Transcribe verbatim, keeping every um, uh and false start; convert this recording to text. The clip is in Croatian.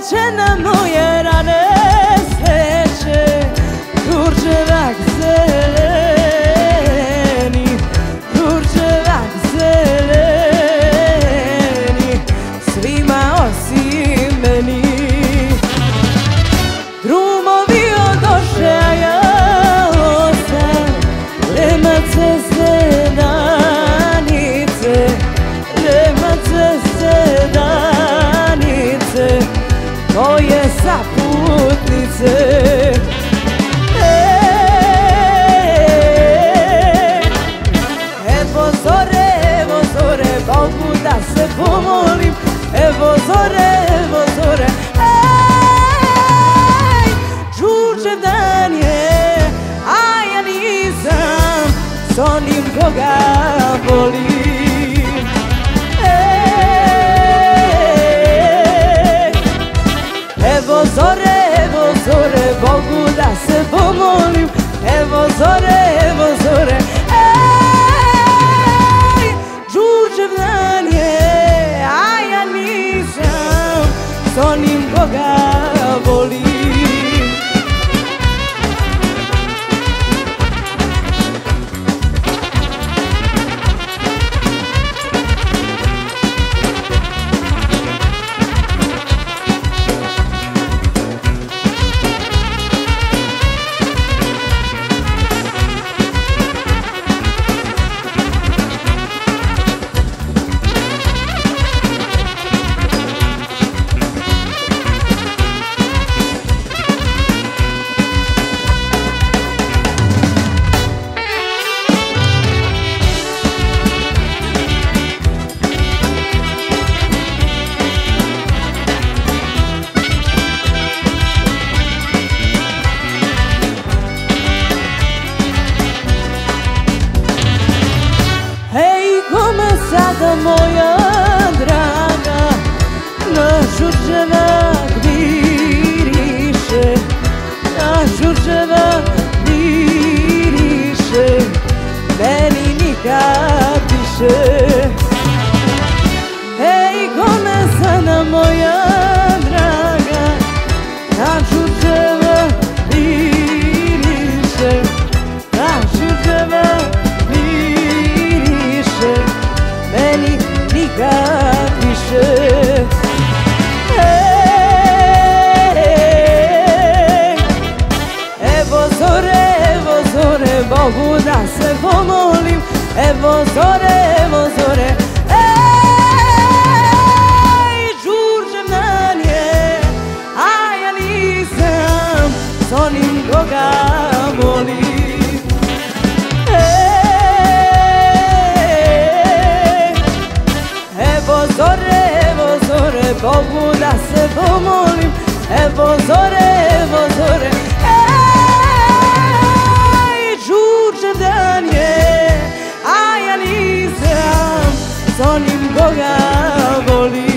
leče na moje rane sreće, đurđevak zeleni, đurđevak zeleni, svima osim meni. Drumovi odoše, a ja osam, nema ceste danice, nema ceste danice, moje saputnice. Evo zore, evo zore, Bogu da se pomolim. Evo zore, evo zore, ej, đurđev dan je, a ja nisam s onim koga volim. Ej, evo zore, evo zore, Bogu da se pomolim. Evo zore, evo zore, ej, đurđev dan je, a ja nisam s onim koga volim. Sada moja draga na đurđevak miriše, na đurđevak miriše, meni nikad više. Ej, kome sada moja draga na đurđevak miriše, na đurđevak miriše, meni nikad više. Ej, evo zore, evo zore, Bogu da se pomolim. Evo zore, evo zore, ej, đurđev dan je, a ja nisam s onim koga volim. Evo zore, evo zore, Bogu da se pomolim. Evo zore, evo zore, ej, đurđev dan je, a ja nisam s onim koga volim.